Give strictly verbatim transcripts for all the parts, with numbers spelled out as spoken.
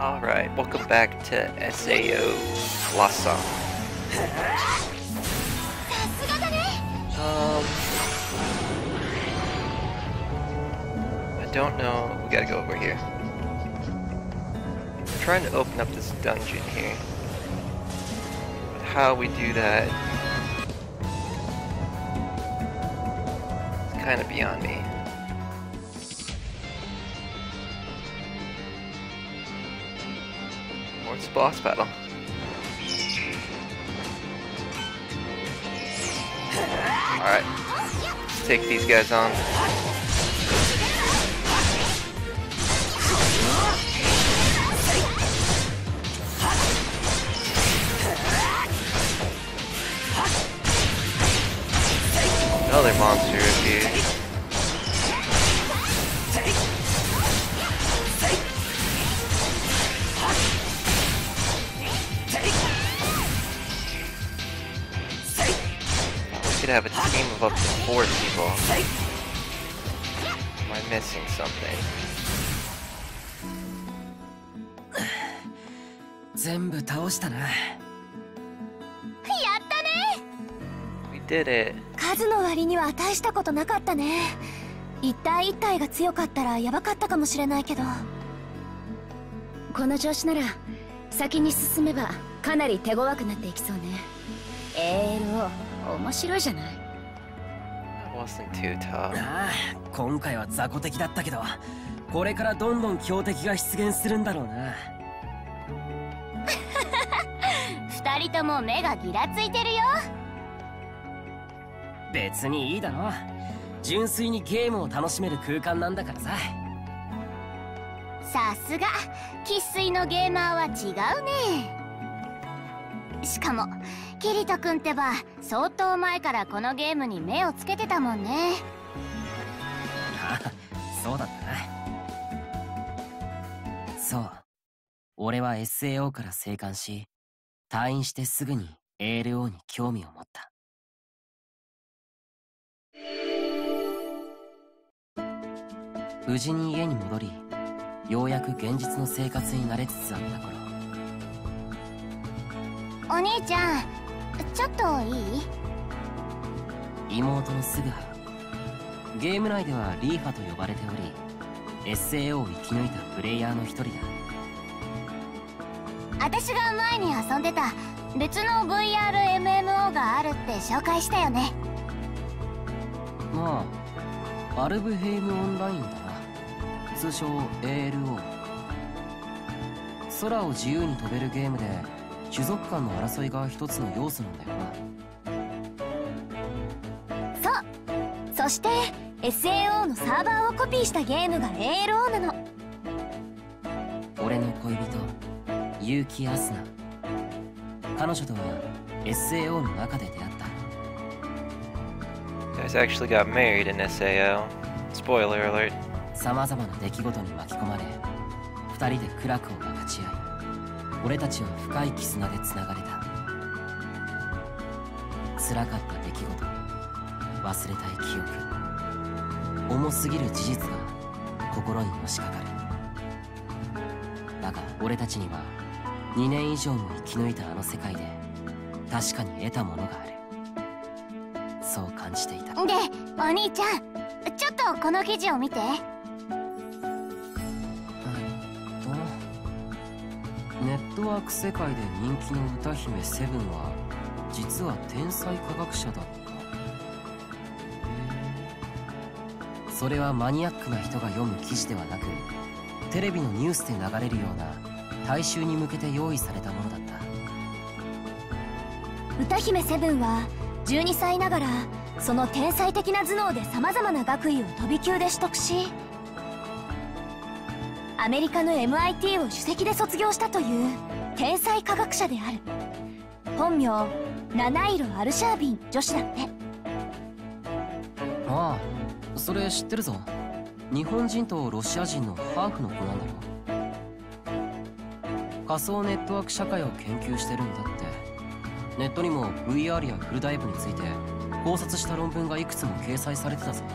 Alright, welcome back to S A O Lhasa. Um, I don't know. We gotta go over here. I'm trying to open up this dungeon here. But how we do that, it's kind of beyond me. It's a boss battle. Alright, let's take these guys on. Another monster appeared. Could have a team of up to four people. Am I missing something? We did it. 数の割には大したことなかったね。一体一体が強かったらやばかったかもしれないけど。この調子なら先に進めばかなり手強くなっていきそうね。エールを 面白いじゃない。 ああ、今回は雑魚的だったけど、これからどんどん強敵が出現するんだろうな。 二人とも目がギラついてるよ。 別にいいだろ。純粋にゲームを楽しめる空間なんだからさ。 さすが生粋のゲーマーは違うね。しかもキリト君ってば相当前からこのゲームに目をつけてたもんね。 ああ、そうだったな。そう、俺は エスエーオー から生還し、退院してすぐに エールオー に興味を持った。無事に家に戻り、ようやく現実の生活に慣れつつあった頃、 お兄ちゃん、ちょっといい？ 妹のスグハ、ゲーム内ではリーファと呼ばれており、 エスエーオー を生き抜いたプレイヤーの一人だ。 私が前に遊んでた別の ブイアールエムエムオー があるって紹介したよね。 まあ、アルブヘイムオンラインだな。通称 エーエルオー。 空を自由に飛べるゲームで種族間の争いが一つの要素なんだよな。そう、そして エスエーオー のサーバーをコピーしたゲームが エーエルオー なの。 俺の恋人結城アスナ、彼女とは エスエーオー の中で出会った。 You guys actually got married in エスエーオー. Spoiler alert. さまざまな出来事に巻き込まれ、二人で苦楽を分かち合い、俺たちは深い絆でつながれた。辛かった出来事、忘れたい記憶、重すぎる事実が心にのしかかる。だが俺たちにはにねん以上も生き抜いたあの世界で確かに得たものがある。そう感じていた。 で、お兄ちゃん、ちょっとこの記事を見て。 ネットワーク世界で人気の歌姫セブンは実は天才科学者だった。それはマニアックな人が読む記事ではなく、テレビのニュースで流れるような大衆に向けて用意されたものだった。 歌姫セブンはじゅうにさいながらその天才的な頭脳でさまざまな学位を飛び級で取得し、アメリカの エムアイティー を首席で卒業したという天才科学者である。本名七色アルシャービン女子だって。 ああ、それ知ってるぞ。日本人とロシア人のハーフの子なんだろ。仮想ネットワーク社会を研究してるんだって。ネットにも ブイアール やフルダイブについて考察した論文がいくつも掲載されてたぞ。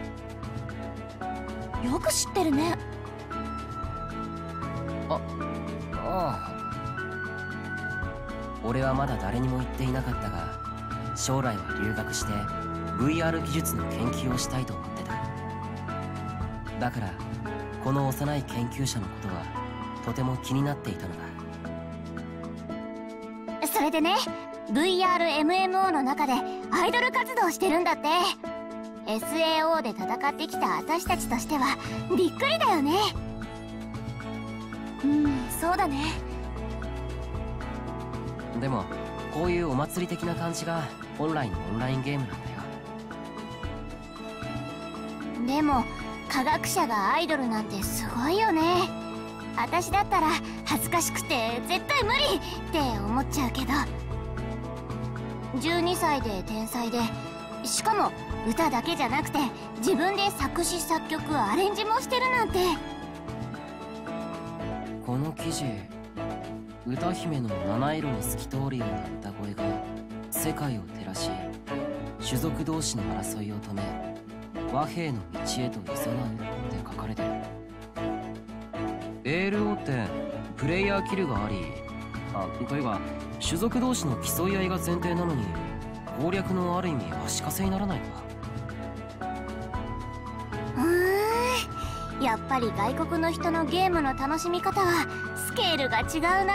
よく知ってるね。 あ、 ああ。俺はまだ誰にも言っていなかったが、将来は留学して ブイアール 技術の研究をしたいと思ってた。だからこの幼い研究者のことはとても気になっていたのだ。 それでね、 ブイアールエムエムオー の中でアイドル活動してるんだって。 エスエーオー で戦ってきた私たちとしてはびっくりだよね。うん、そうだね。 でもこういうお祭り的な感じが本来のオンラインゲームなんだよ。 でも科学者がアイドルなんてすごいよね。私だったら恥ずかしくて絶対無理って思っちゃうけど、じゅうにさいで天才で、しかも歌だけじゃなくて自分で作詞作曲アレンジもしてるなんて。 この記事、歌姫の七色に透き通るような歌声が世界を照らし、種族同士の争いを止め和平の道へと誘うって書かれてる。 エールオー ってプレイヤーキルがあり、あ、というか種族同士の競い合いが前提なのに攻略のある意味足かせにならないか。 うーん、やっぱり外国の人のゲームの楽しみ方はスケールが違うな。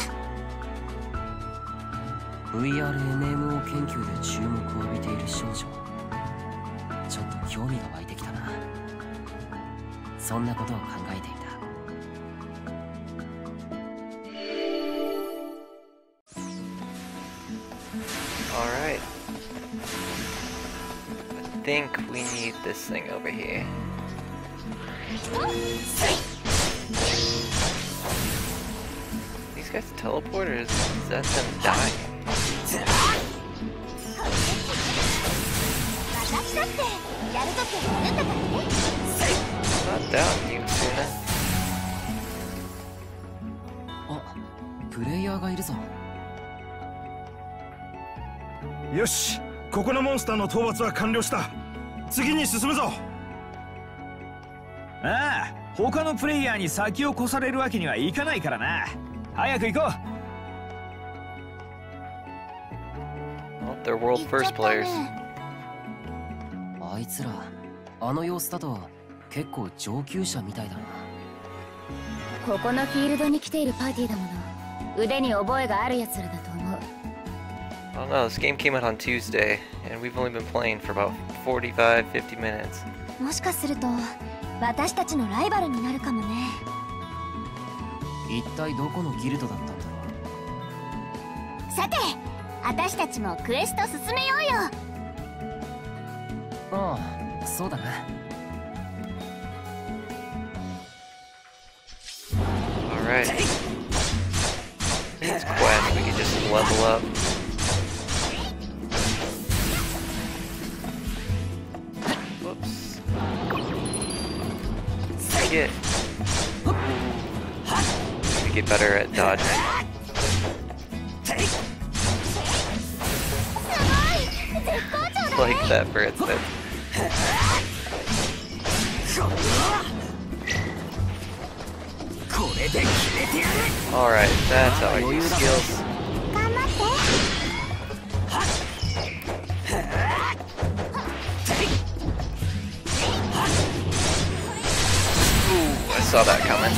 ブイアールエムエムオー 研究で注目を浴びている少女、ちょっと興味が湧いてきたな。そんなことを考えていた。 Alright. I think we need this thing over here. These guys teleporters, is that them dying? Not down, you Suna. あ、プレイヤーがいるぞ。 よし、ここのモンスターの討伐は完了した。次に進むぞ。 ああ、他のプレイヤーに先を越されるわけにはいかないからな。早く行こう。 Well, they're world first players. あいつら、あの様子だと結構上級者みたいだな。 ここのフィールドに来ているパーティーだもの。腕に覚えがあるやつらだと思う。 I don't know, this game came out on Tuesday, and we've only been playing for about forty-five, fifty minutes. もしかすると私たちのライバルになるかもね。 一体どこのギルドだったんだろう。 さて、私たちもクエスト進めようよ。 ああ、そうだな。 Alright. This quest, we can just level up. Whoops. Get. Need to get better at dodging. Like that for instance. Alright, that's how I use skills. Ooh, I saw that coming.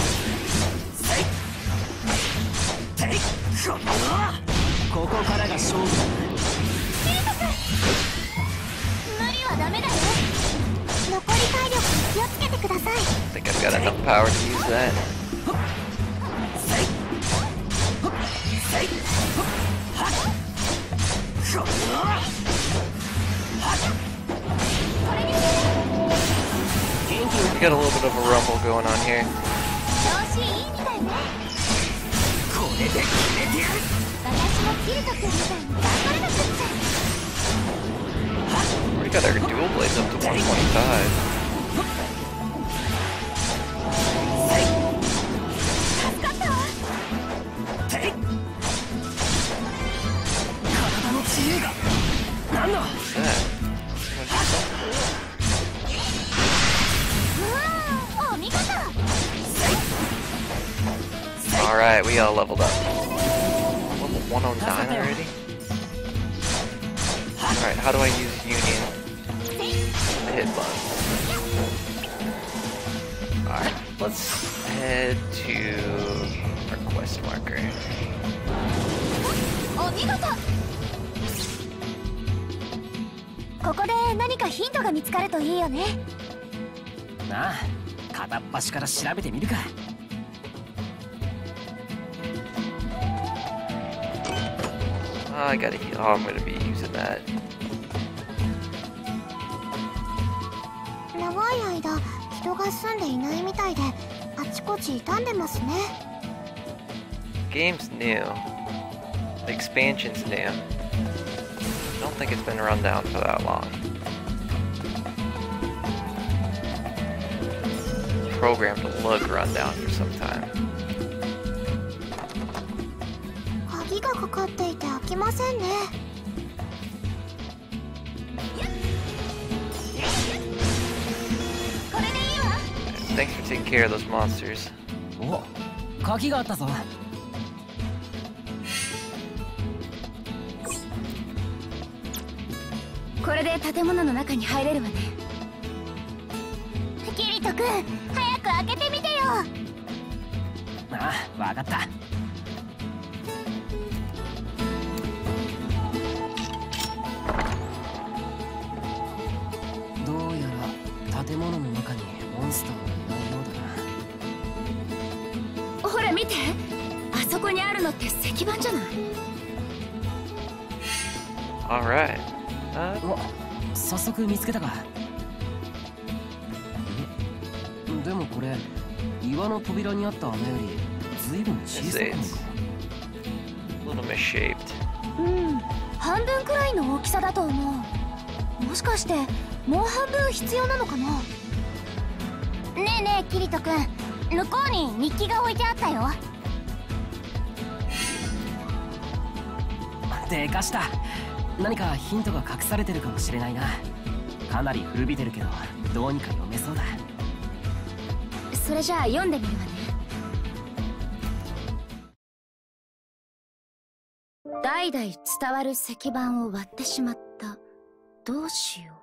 I think I've got enough power to use that. We got a little bit of a rumble going on here. We got our dual blades up to one twenty-five. What's that? Alright, we all leveled up. Level one oh nine already? Alright, how do I use Union? I hit button. Alright, let's head to our quest marker. お見事。ここで何かヒントが見つかるといいよね。 なあ、片っ端から調べてみるか。 Oh, I gotta. Oh, I'm gonna be using that. 長い間人が住んでいないみたいであちこち傷んでますね。 Game's new. The expansion's new. I don't think it's been run down for that long. Programmed to look run down for some time. 鍵がかかっていて開きませんね。 これでいいわ。 Thanks for taking care of those monsters. お、鍵があったぞ。 これで建物の中に入れるわね。キリト君、早く開けてみてよ。 ああ、わかった。どうやら建物の中にモンスターはいないようだな。 ほら見て、あそこにあるのって石板じゃない。 Alright. Uh, お、早速見つけたか。んでもこれ岩の扉にあった穴よりずいぶん小さくないか。 a little misshaped. うん、半分くらいの大きさだと思う。もしかしてもう半分必要なのかな。ねえねえキリト君、向こうに日記が置いてあったよ。 でかした。何かヒントが隠されてるかもしれないな。かなり古びてるけどどうにか読めそうだ。 それじゃあ読んでみるわね。代々伝わる石板を割ってしまった。どうしよ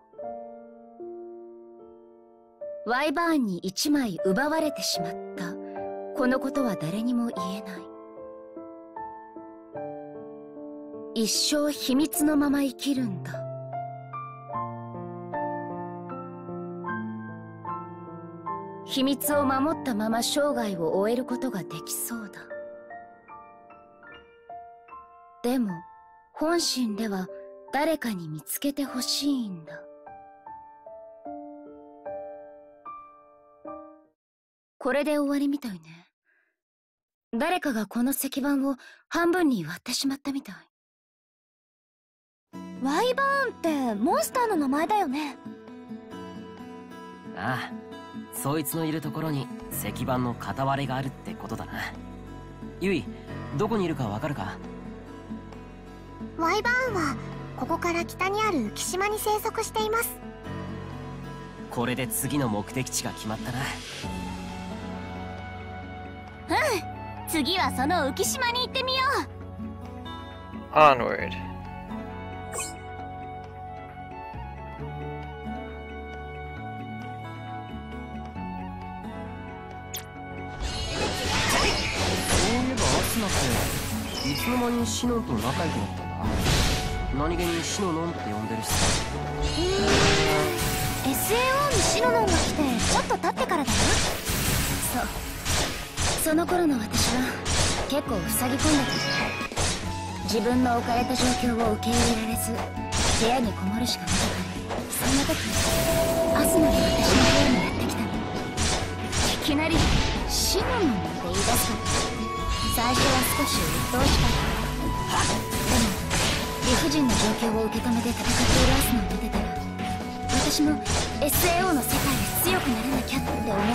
う。ワイバーンに一枚奪われてしまった。このことは誰にも言えない。一生秘密のまま生きるんだ。秘密を守ったまま生涯を終えることができそうだ。でも本心では誰かに見つけてほしいんだ。これで終わりみたいね。誰かがこの石板を半分に割ってしまったみたい。ワイバーンってモンスターの名前だよね。 ああ、そいつのいるところに石板の片割れがあるってことだな。ユイ、どこにいるかわかるか？ ワイバーンはここから北にある浮島に生息しています。 これで次の目的地が決まったな。 うん、次はその浮島に行ってみよう。 Onward. いつの間にシノンと仲良くなったんだ。何気にシノノンって呼んでるしさ。 エスエーオー にシノノンが来てちょっと経ってからだよ。そう、その頃の私は結構塞ぎ込んでた。自分の置かれた状況を受け入れられず部屋にこもるしかなかった。そんな時アスナが私の部屋にやってきたの。いきなりシノノンって言い出したの。最初は少し鬱陶しかった。でも理不尽な状況を受け止めて戦っているアスナを見てたら、私も エスエーオー の世界で強くならなきゃって思うようになった。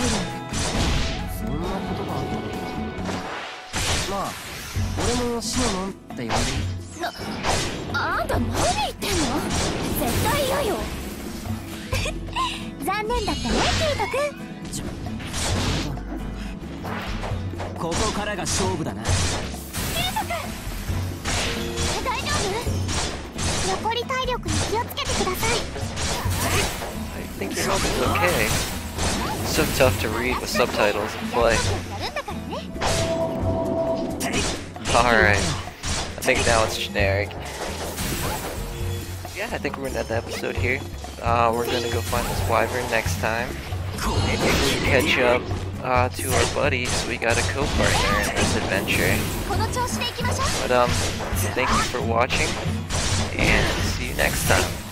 そんなことがあったのか。まあ俺もシノノンって呼んでいい。 な、あんた何言ってんの？絶対嫌よ。残念だったね、キリト君。 ここを解力が勝負だな。 大丈夫？残り体力に気をつけてください。 I think your health is okay. It's so tough to read with subtitles and play. Alright. I think now it's generic. Yeah, I think we're gonna end the episode here. Uh, we're gonna go find this wyvern next time. Maybe we can catch up uh, to our buddies. We got a co-partner in this adventure. But um, thank you for watching, and see you next time.